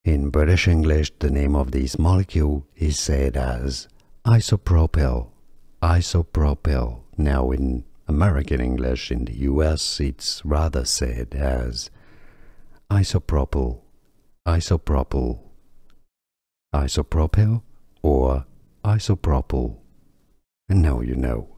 In British English, the name of this molecule is said as isopropyl. Isopropyl. Now in American English, in the US, it's rather said as isopropyl, isopropyl, isopropyl, or isopropyl. And now you know.